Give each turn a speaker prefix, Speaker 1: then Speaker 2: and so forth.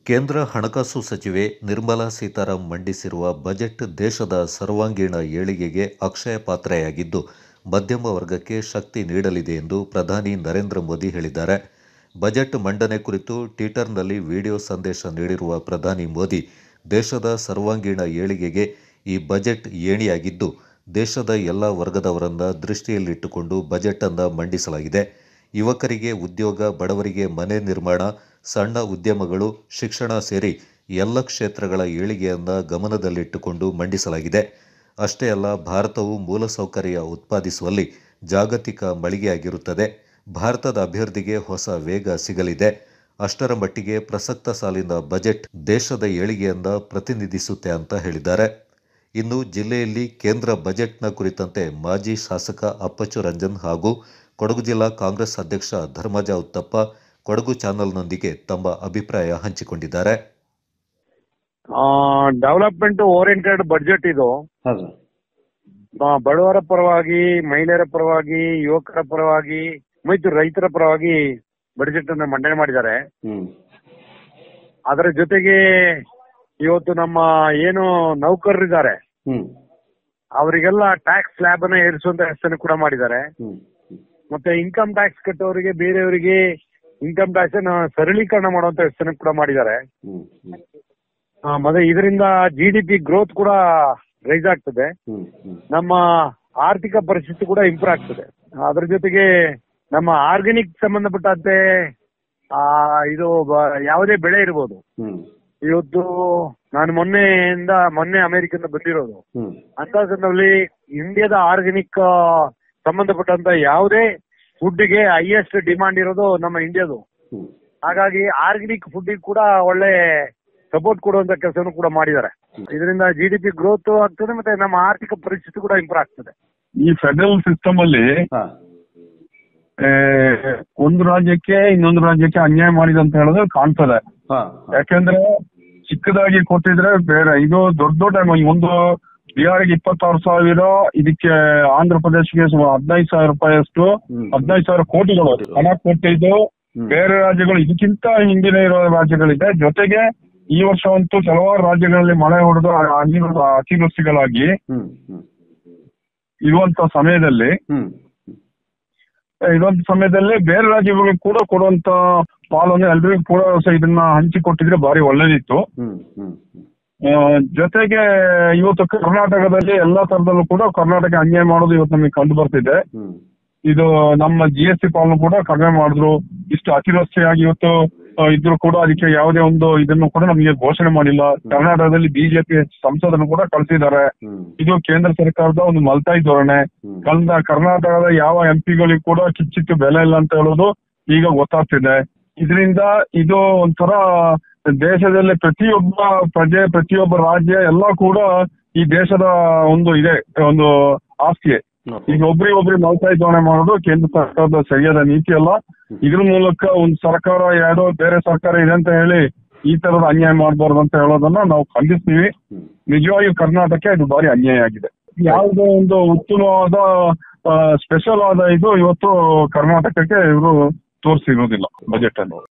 Speaker 1: ಕೇಂದ್ರ ಹಣಕಾಸು ಸಚಿವೆ ನಿರ್ಮಲಾ ಸೀತಾರಾಮನ್ ಮಂಡಿಸಿರುವ ಬಜೆಟ್ ದೇಶದ ಸರ್ವಾಂಗೀಣ ಏಳಿಗೆಗೆ ಅಕ್ಷಯ ಪಾತ್ರೆಯಾಗಿದ್ದು, ಮಧ್ಯಮ ವರ್ಗಕ್ಕೆ ಶಕ್ತಿ ನೀಡಲಿದೆ ಎಂದು ಪ್ರಧಾನಿ ನರೇಂದ್ರ ಮೋದಿ ಹೇಳಿದ್ದಾರೆ. ಬಜೆಟ್ ಮಂಡನೆ ಕುರಿತು ಟ್ವಿಟರ್ನಲ್ಲಿ ವಿಡಿಯೋ ಸಂದೇಶ ನೀಡಿರುವ ಪ್ರಧಾನಿ ಮೋದಿ, ದೇಶದ ಸರ್ವಾಂಗೀಣ ಏಳಿಗೆಗೆ ಈ ಬಜೆಟ್ ಏಣಿಯಾಗಿದ್ದು, ದೇಶದ ಎಲ್ಲ ವರ್ಗದವರನ್ನ ದೃಷ್ಟಿಯಲ್ಲಿಟ್ಟುಕೊಂಡು ಬಜೆಟ್ ಅನ್ನು ಮಂಡಿಸಲಾಗಿದೆ. ಯುವಕರಿಗೆ ಉದ್ಯೋಗ, ಬಡವರಿಗೆ ಮನೆ ನಿರ್ಮಾಣ, ಸಣ್ಣ ಉದ್ಯಮಗಳು, ಶಿಕ್ಷಣ ಸೇರಿ ಎಲ್ಲ ಕ್ಷೇತ್ರಗಳ ಏಳಿಗೆಯನ್ನು ಗಮನದಲ್ಲಿಟ್ಟುಕೊಂಡು ಮಂಡಿಸಲಾಗಿದೆ. ಅಷ್ಟೇ ಅಲ್ಲ, ಭಾರತವು ಮೂಲಸೌಕರ್ಯ ಉತ್ಪಾದಿಸುವಲ್ಲಿ ಜಾಗತಿಕ ಮಳಿಗೆಯಾಗಿರುತ್ತದೆ. ಭಾರತದ ಅಭಿವೃದ್ಧಿಗೆ ಹೊಸ ವೇಗ ಸಿಗಲಿದೆ. ಅಷ್ಟರ ಮಟ್ಟಿಗೆ ಪ್ರಸಕ್ತ ಸಾಲಿನ ಬಜೆಟ್ ದೇಶದ ಏಳಿಗೆಯನ್ನು ಪ್ರತಿನಿಧಿಸುತ್ತೆ ಅಂತ ಹೇಳಿದ್ದಾರೆ. ಇನ್ನು ಜಿಲ್ಲೆಯಲ್ಲಿ ಕೇಂದ್ರ ಬಜೆಟ್ನ ಕುರಿತಂತೆ ಮಾಜಿ ಶಾಸಕ ಅಪ್ಪಚ್ಚು ರಂಜನ್ ಹಾಗೂ ಕೊಡಗು ಜಿಲ್ಲಾ ಕಾಂಗ್ರೆಸ್ ಅಧ್ಯಕ್ಷ ಧರ್ಮಜ ಉತ್ತಪ್ಪ ಕೊಡಗು ಚಾನೆಲ್ನೊಂದಿಗೆ ತಮ್ಮ ಅಭಿಪ್ರಾಯ ಹಂಚಿಕೊಂಡಿದ್ದಾರೆ.
Speaker 2: ಡೆವಲಪ್ಮೆಂಟ್ ಓರಿಯೆಂಟೆಡ್ ಬಡ್ಜೆಟ್ ಇದು. ಬಡವರ ಪರವಾಗಿ, ಮಹಿಳೆಯರ ಪರವಾಗಿ, ಯುವಕರ ಪರವಾಗಿ ಮತ್ತು ರೈತರ ಪರವಾಗಿ ಬಡ್ಜೆಟ್ ಅನ್ನು ಮಂಡನೆ ಮಾಡಿದ್ದಾರೆ. ಅದರ ಜೊತೆಗೆ ಇವತ್ತು ನಮ್ಮ ಏನು ನೌಕರರಿದ್ದಾರೆ ಅವರಿಗೆಲ್ಲ ಟ್ಯಾಕ್ಸ್ ಸ್ಲ್ಯಾಬ್ ಅನ್ನ ಏರಿಸುವಂತ ವ್ಯವಸ್ಥೆ ಕೂಡ ಮಾಡಿದ್ದಾರೆ. ಮತ್ತೆ ಇನ್ಕಮ್ ಟ್ಯಾಕ್ಸ್ ಕಟ್ಟೋರಿಗೆ, ಬೇರೆಯವರಿಗೆ ಇನ್ಕಮ್ ಟ್ಯಾಕ್ಸ್ ಅನ್ನ ಸರಳೀಕರಣ ಮಾಡುವಂತ ವ್ಯವಸ್ಥೆ ಕೂಡ ಮಾಡಿದ್ದಾರೆ. ಮತ್ತೆ ಇದರಿಂದ GDP ಗ್ರೋತ್ ಕೂಡ ರೈಸ್ ಆಗ್ತದೆ. ನಮ್ಮ ಆರ್ಥಿಕ ಪರಿಸ್ಥಿತಿ ಕೂಡ ಇಂಪ್ರೂವ್ ಆಗ್ತದೆ. ಅದರ ಜೊತೆಗೆ ನಮ್ಮ ಆರ್ಗ್ಯಾನಿಕ್ ಸಂಬಂಧಪಟ್ಟಂತೆ ಇದು ಯಾವುದೇ ಬೆಳೆ ಇರ್ಬೋದು. ಇವತ್ತು ನಾನು ಮೊನ್ನೆ ಅಮೆರಿಕದಿಂದ ಬಂದಿರೋದು. ಅಂತ ಸಂದರ್ಭದಲ್ಲಿ ಇಂಡಿಯಾದ ಆರ್ಗ್ಯಾನಿಕ್ ಸಂಬಂಧಪಟ್ಟಂತ ಯಾವುದೇ ಫುಡ್ಗೆ ಹೈಯೆಸ್ಟ್ ಡಿಮಾಂಡ್ ಇರೋದು ನಮ್ಮ ಇಂಡಿಯಾದು. ಹಾಗಾಗಿ ಆರ್ಗ್ಯಾನಿಕ್ ಫುಡ್ ಕೂಡ ಒಳ್ಳೆ ಸಪೋರ್ಟ್ ಕೊಡುವಂತ ಕೆಲಸವನ್ನು ಕೂಡ ಮಾಡಿದ್ದಾರೆ. ಇದರಿಂದ GDP ಗ್ರೋತ್ ಆಗ್ತದೆ, ಮತ್ತೆ ನಮ್ಮ ಆರ್ಥಿಕ ಪರಿಸ್ಥಿತಿ ಕೂಡ ಇಂಪ್ರೂವ್ ಆಗ್ತದೆ.
Speaker 3: ಈ ಫೆಡರಲ್ ಸಿಸ್ಟಮ್ ಅಲ್ಲಿ ಒಂದು ರಾಜ್ಯಕ್ಕೆ ಇನ್ನೊಂದು ರಾಜ್ಯಕ್ಕೆ ಅನ್ಯಾಯ ಮಾಡಿದೆ ಅಂತ ಹೇಳಿದ್ರೆ ಕಾಣ್ತದೆ. ಯಾಕೆಂದ್ರೆ ಚಿಕ್ಕದಾಗಿ ಕೊಟ್ಟಿದ್ರೆ ಬೇರೆ, ಇದು ದೊಡ್ಡ ದೊಡ್ಡ ಒಂದು ಬಿಹಾರಿಗೆ 26,000, ಇದಕ್ಕೆ ಆಂಧ್ರ ಪ್ರದೇಶಕ್ಕೆ 15,000 ರೂಪಾಯಿಯಷ್ಟು 15,000 ಕೋಟಿಗಳು ಹಣ ಕೊಟ್ಟಿದ್ದು. ಬೇರೆ ರಾಜ್ಯಗಳು ಇದಕ್ಕಿಂತ ಹಿಂದಿನ ಇರೋ ರಾಜ್ಯಗಳಿದೆ. ಜೊತೆಗೆ ಈ ವರ್ಷ ಅಂತೂ ಕೆಲವಾರು ರಾಜ್ಯಗಳಲ್ಲಿ ಮಳೆ ಹೊಡೆದು ಅತಿವೃಷ್ಟಿಗಳಾಗಿ ಇರುವಂತ ಸಮಯದಲ್ಲಿ ಬೇರೆ ರಾಜ್ಯಗಳಿಗೆ ಕೂಡ ಕೊಡುವಂತ ಪಾಲನ್ನು ಎಲ್ರಿಗೂ ಕೂಡ ಇದನ್ನ ಹಂಚಿಕೊಟ್ಟಿದ್ರೆ ಭಾರಿ ಒಳ್ಳೇದಿತ್ತು. ಜೊತೆಗೆ ಇವತ್ತು ಕರ್ನಾಟಕದಲ್ಲಿ ಎಲ್ಲಾ ತರದಲ್ಲೂ ಕೂಡ ಕರ್ನಾಟಕ ಅನ್ಯಾಯ ಮಾಡೋದು ಇವತ್ತು ನಮಗೆ ಕಂಡು ಬರ್ತಿದೆ. ಇದು ನಮ್ಮ GST ಪಾಲನ್ನು ಕೂಡ ಕಡಿಮೆ ಮಾಡಿದ್ರು. ಇಷ್ಟು ಅತಿವೃಷ್ಟಿಯಾಗಿ ಇವತ್ತು ಇದ್ರು ಕೂಡ ಅದಕ್ಕೆ ಯಾವುದೇ ಒಂದು ಇದನ್ನು ಕೂಡ ನಮಗೆ ಘೋಷಣೆ ಮಾಡಿಲ್ಲ. ಕರ್ನಾಟಕದಲ್ಲಿ BJP ಸಂಸದನ್ನು ಕೂಡ ಕಳಿಸಿದ್ದಾರೆ. ಇದು ಕೇಂದ್ರ ಸರ್ಕಾರದ ಒಂದು ಮಲ್ತಾಯಿ ಧೋರಣೆ. ಕರ್ನಾಟಕದ ಯಾವ MP ಗಳಿಗೂ ಕೂಡ ಕಿಚ್ಚಿತ್ತು ಬೆಲೆ ಇಲ್ಲ ಅಂತ ಹೇಳೋದು ಈಗ ಗೊತ್ತಾಗ್ತಿದೆ. ಇದರಿಂದ ಇದು ಒಂಥರ ದೇಶದಲ್ಲಿ ಪ್ರತಿಯೊಬ್ಬ ಪ್ರಜೆ, ಪ್ರತಿಯೊಬ್ಬ ರಾಜ್ಯ ಎಲ್ಲ ಕೂಡ ಈ ದೇಶದ ಒಂದು ಆಸ್ತಿಯೇ. ಈಗ ಒಬ್ರಿಗೊಬ್ರಿ ಮಲ್ತಾಯಿ ಧೋರಣೆ ಮಾಡೋದು ಕೇಂದ್ರ ಸರ್ಕಾರದ ಸರಿಯಾದ ನೀತಿ ಅಲ್ಲ. ಇದ್ರ ಮೂಲಕ ಒಂದು ಸರ್ಕಾರ ಯಾವುದೋ ಬೇರೆ ಸರ್ಕಾರ ಇದೆ ಅಂತ ಹೇಳಿ ಈ ತರದ ಅನ್ಯಾಯ ಮಾಡಬಾರ್ದು ಅಂತ ಹೇಳೋದನ್ನ ನಾವು ಖಂಡಿಸ್ತೀವಿ. ನಿಜವಾಗಿ ಕರ್ನಾಟಕ ಇದು ಭಾರಿ ಅನ್ಯಾಯ ಆಗಿದೆ. ಯಾವುದೋ ಒಂದು ಉತ್ತಮವಾದ ಸ್ಪೆಷಲ್ ಆದ ಇದು ಇವತ್ತು ಕರ್ನಾಟಕಕ್ಕೆ ಇವರು ತೋರಿಸಿರೋದಿಲ್ಲ ಬಜೆಟ್ ಅನ್ನು.